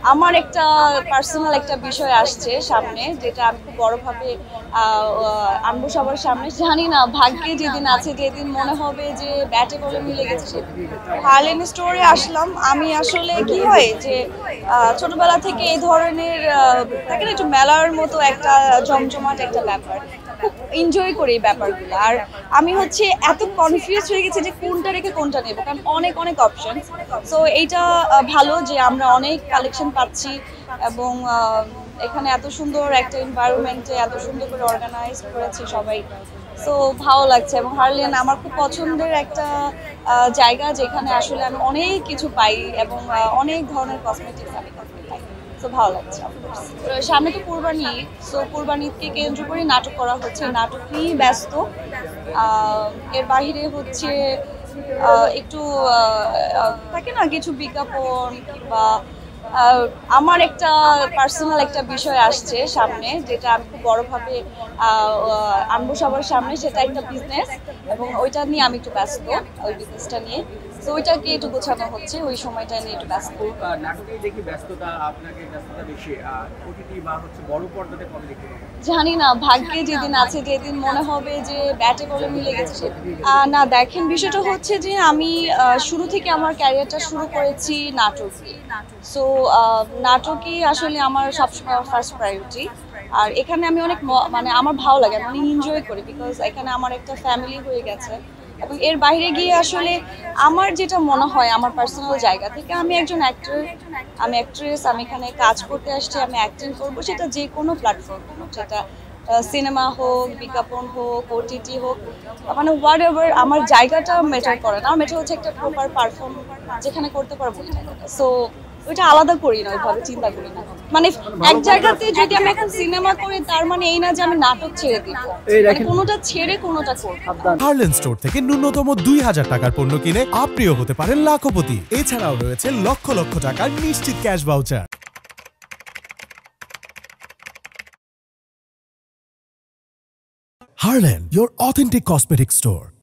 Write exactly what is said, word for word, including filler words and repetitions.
আমার একটা পার্সোনাল একটা বিষয় আসছে সামনে, যেটা আমি খুব বড়ভাবে আনবো সবার সামনে। জানি না ভাগ্যে যেদিন আছে, যেদিন মনে হবে যে ব্যাটে বলে মিলে গেছে সেদিন। হার্লেন স্টোরে আসলাম। আমি আসলে কি হয় যে ছোটবেলা থেকে এই ধরনের থাকে না, একটু মেলার মতো একটা জমজমাট একটা ব্যাপার, খুব এনজয় করি এই ব্যাপারগুলো। আর আমি হচ্ছে এত কনফিউজ হয়ে গেছি যে কোনটা রেখে কোনটা নেব, কারণ অনেক অনেক অপশন। সো এইটা ভালো যে আমরা অনেক কালেকশন পাচ্ছি, এবং এখানে এত সুন্দর একটা এনভায়রনমেন্টে এত সুন্দর করে অর্গানাইজ করেছে সবাই। সো ভালো লাগছে। এবং হার্লেন আমার খুব পছন্দের একটা জায়গা, যেখানে আসলে আমি অনেক কিছু পাই এবং অনেক ধরনের কসমেটিক্স আমি পাই। তো ভালো লাগছে। সামনে তো কুরবানি, সো কুরবানি ঈদকে কেন্দ্র করে নাটক করা হচ্ছে, নাটক নিয়ে ব্যস্ত। এর বাহিরে হচ্ছে একটু থাকে না কিছু বিজ্ঞাপন, কিংবা আমার একটা পার্সোনাল একটা বিষয় আসছে সামনে, যেটা আমি খুব বড়ভাবে আনবো সবার সামনে। সেটা একটা বিজনেস, এবং ওইটা নিয়ে আমি একটু ব্যস্ত, ওই বিজনেসটা নিয়ে। তো ওইটাকে একটু গোছানো হচ্ছে, ওই সময়টা নিয়ে একটু ব্যস্ত। নাটকে দেখি ব্যস্ততা, আপনাকে ব্যস্ততা বেশি, ওটিটি বা হচ্ছে বড় পর্দাতে কম দেখতে পাবো। জানি না ভাগ্যে যেদিন আছে, যেদিন মনে হবে যে ব্যাটে বলে মিলে গেছে সেদিন। না দেখেন, বিষয়টা হচ্ছে যে আমি শুরু থেকে আমার ক্যারিয়ারটা শুরু করেছি নাটক দিয়ে। সো নাটকই আসলে আমার সবসময় ফার্স্ট প্রায়োরিটি। আর এখানে আমি অনেক মানে আমার ভালো লাগে, আমি অনেক এনজয় করি, বিকজ এখানে আমার একটা ফ্যামিলি হয়ে গেছে। এবং এর বাইরে গিয়ে আসলে আমার যেটা মনে হয় আমার পার্সোনাল জায়গা থেকে, আমি একজন অ্যাক্টর, আমি অ্যাক্ট্রেস, আমি এখানে কাজ করতে আসছি, আমি অ্যাক্টিং করবো, সেটা যে কোনো প্ল্যাটফর্ম, সেটা সিনেমা হোক, বিজ্ঞাপন হোক, ওটিটি হোক, মানে হোয়াট এভার, আমার জায়গাটা ম্যাটার করে না। ম্যাটার হচ্ছে একটা প্রপার পারফর্ম যেখানে করতে পারবো ওই জায়গাটা। সো ওইটা আলাদা করি না, ওইভাবে চিন্তা করি না। মানে এক জায়গাতে যদি আমি এখন সিনেমা করি, তার মানে এই না যে আমি নাটক ছেড়ে দিব, মানে কোনোটা ছেড়ে কোনোটা করব। হার্লেন স্টোর থেকে ন্যূনতম দুই হাজার টাকার পণ্য কিনে আপনিও হতে পারেন লাখপতি। এছাড়াও রয়েছে লক্ষ লক্ষ টাকার নিশ্চিত cash voucher. Harlan, your authentic cosmetic store.